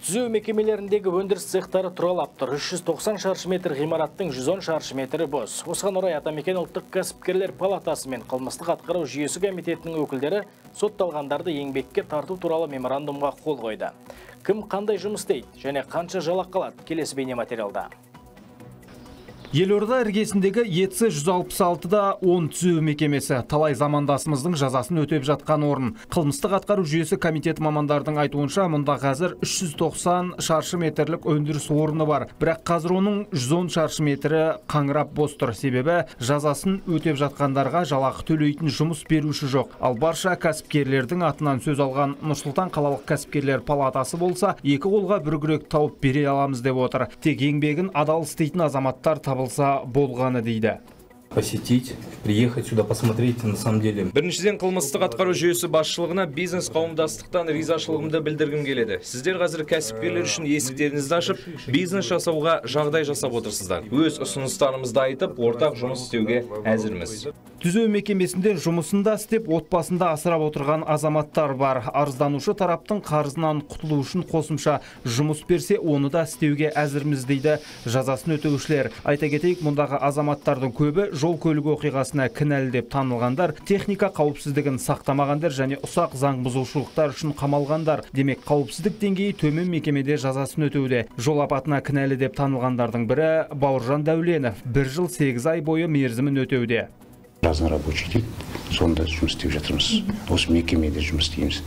Түзеу мекемелеріндегі өндіріс цехтары тұралап тұр. 390 шаршы метр ғимараттың 110 шаршы метрі бос. Осыған орай Атамекен ұлттық кәсіпкерлер палатасы мен қылмыстық атқару жүйесі комитетінің өкілдері сотталғандарды еңбекке тарту туралы меморандумға қол қойды. Кім қандай жұмыс істейді және қанша жалақы алады? Келесі бейнематериалда. Елорда іргесіндегі ЕЦ 166-да 10 түзеу мекемесі талай замандасымыздың жазасын өтеп жатқан орын. Қылмыстық атқару жүйесі комитеті мамандардың айтуынша, мұнда қазір 390 шаршы метрлік өндіріс орны бар. Бірақ қазір оның 110 шаршы метрі қаңырап бос тұр. Себебі жазасын өтеп жатқандарға жалақы төлейтін жұмыс беруші жоқ. Ал барша кәсіпкерлердің атынан сөз алған Нұр-Сұлтан қалалық кәсіпкерлер палатасы болса, екі қолға бір күрек тауып бере аламыз деп отыр. Тек еңбегін адал істейтін азаматтар табылса болғаны дейді. Посетить, приехать сюда, посмотреть, на самом деле. Біріншіден қылмыстық атқару жүйесі басшылығына бизнес қауымдастықтан ризашылығымды білдіргім келеді. Сіздер қазір кәсіпкерлер үшін есіктеріңізді ашып, бизнес жасауға жағдай жасап отырсыздар. Өз ұсыныстарымызды айтып, ортақ жұмыс істеуге әзірміз. Түзеу мекемесінде жұмысында істеп, отбасында асырап отырған азаматтар бар. Арызданушы тараптың қарызынан құтылу үшін қосымша жұмыс берсе, оны да істеуге әзірміз дейді жазасын өтеушілер. Айта кетейік, мұндағы азаматтардың көбі жол көлік оқиғасына кінәлі деп танылғандар, техника қауіпсіздігін сақтамағандар және ұсақ заң бұзушылықтар үшін қамалғандар. Демек, қауіпсіздік деңгейі төмен мекемеде жазасын өтеуде. Жол апатына кінәлі деп танылғандардың бірі Бауыржан Дәуленов 1 жыл 8 ай бойы мерзімін өтеуде. Разнорабочий дейді, сонда жұмыс істеп жатырмыз. Осы мекемеде жұмыс істейміз.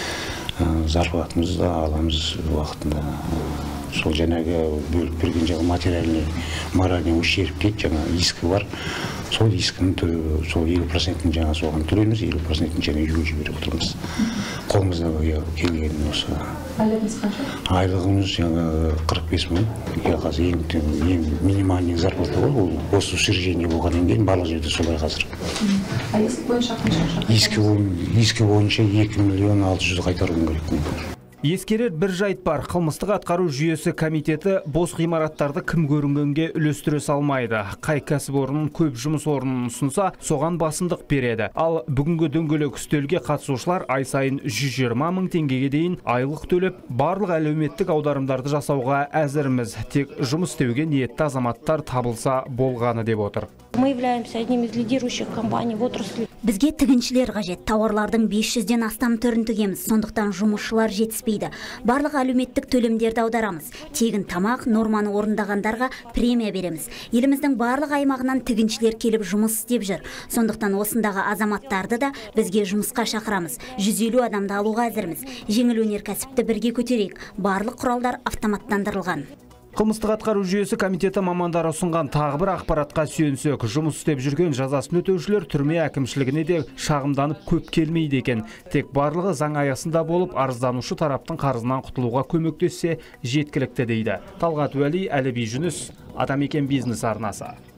Зарплатымызды аламыз уақытында. Сол жаңағы бөліп берген жаңағы материальный, моральный ущерб дейді, жаңа искі бар. Сол искінің төлеу, сол 50%-ін жаңа соған төлейміз, 50%-ін жаңа үйге жіберіп отырмыз. Қолымызда келген осы. Айлығыңыз қанша? Айлығымыз жаңа 45 мың. Қазір ең минимальный зарплата ғой, осы учреждение болғаннан кейін барлық жерде солай қазір. Иск бойынша қанша? Искі бойынша 2 миллион 600 қайтаруым керек. Ескерер бір жайт бар. Қылмыстық атқару жүйесі комитеті бос ғимараттарды кім көрінгенге үлестіре салмайды. Қай кәсіпорын көп жұмыс орнын ұсынса, соған басымдық береді. Ал бүгінгі дөңгелек үстелге қатысушылар ай сайын 120 мың теңгеге дейін айлық төлеп, барлық әлеуметтік аударымдарды жасауға әзірміз. Тек жұмыс істеуге ниетті азаматтар табылса болғаны деп отыр. Мы являемся одним из лидирующих компаний в отрасли. Бізге тігіншілер қажет. Тауарлардың 500-ден астам түрін тігеміз. Сондықтан жұмысшылар жетіспейді. Барлық әлеуметтік төлемдерді аударамыз. Тегін тамақ, норманы орындағандарға премия береміз. Еліміздің барлық аймағынан тігіншілер келіп жұмыс істеп жүр. Сондықтан осындағы азаматтарды да бізге жұмысқа шақырамыз. 150 адамды алуға әзірміз. Жеңіл өнеркәсіпті бірге көтерейік. Барлық құралдар автоматтандырылған. Қылмыстық атқару жүйесі комитеті мамандары ұсынған тағы бір ақпаратқа сүйенсек, жұмыс істеп жүрген жазасын өтеушілер түрме әкімшілігіне де шағымданып көп келмейді екен. Тек барлығы заң аясында болып, арызданушы тараптың қарызынан құтылуға көмектессе жеткілікті дейді. Талғат Уәли, Әліби Жүніс, Атамекен бизнес арнасы.